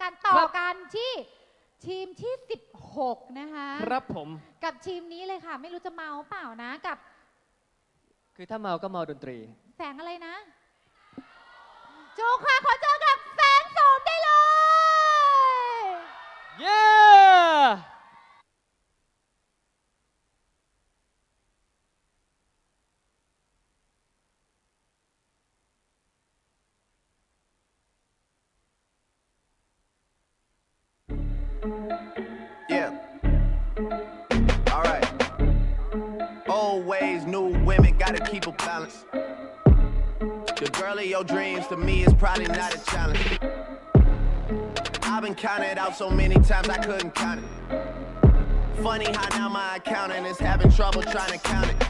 กันต่อกันที่ทีมที่16นะคะครับผมกับทีมนี้เลยค่ะไม่รู้จะเมาเปล่านะกับคือถ้าเมาก็เมาดนตรีแสงอะไรนะจูค่ะขอเจอกับแสงโสมได้เลยเย้ Yeah. All right. Old ways, new women, gotta keep a balance. The girl of your dreams to me is probably not a challenge. I've been counted out so many times I couldn't count it. Funny how now my accountant is having trouble trying to count it.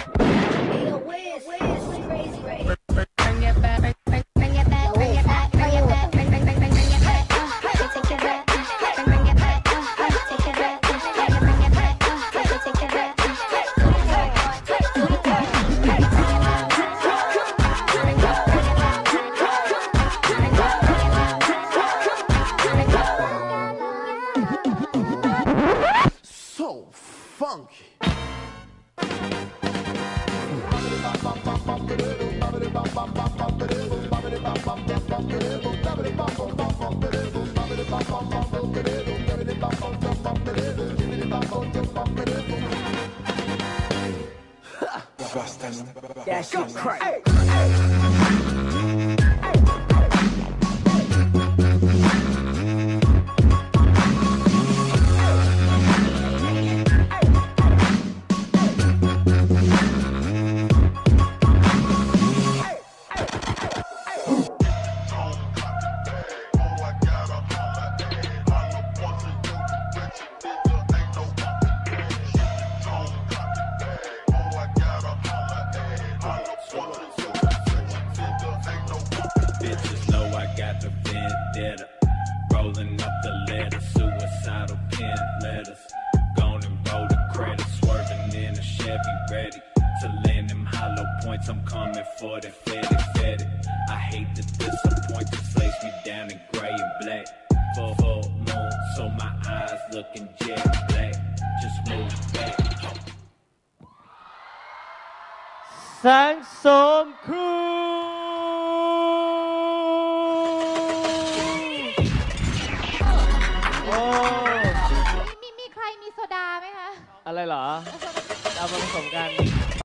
So funky. That shit crazy. Bitches know I got the vendetta. Rolling up the letters, suicidal pen letters. Gone and roll the credit, swerving in a Chevy ready to land them hollow points. I'm coming for the fetty. I hate to disappoint, just lace me down in gray and black. Full moon, so my eyes looking jet black. Just move back. แสงโสมครูโอ้มีใครมีโซดาไหมคะอะไรเหรอเอามาผสมกัน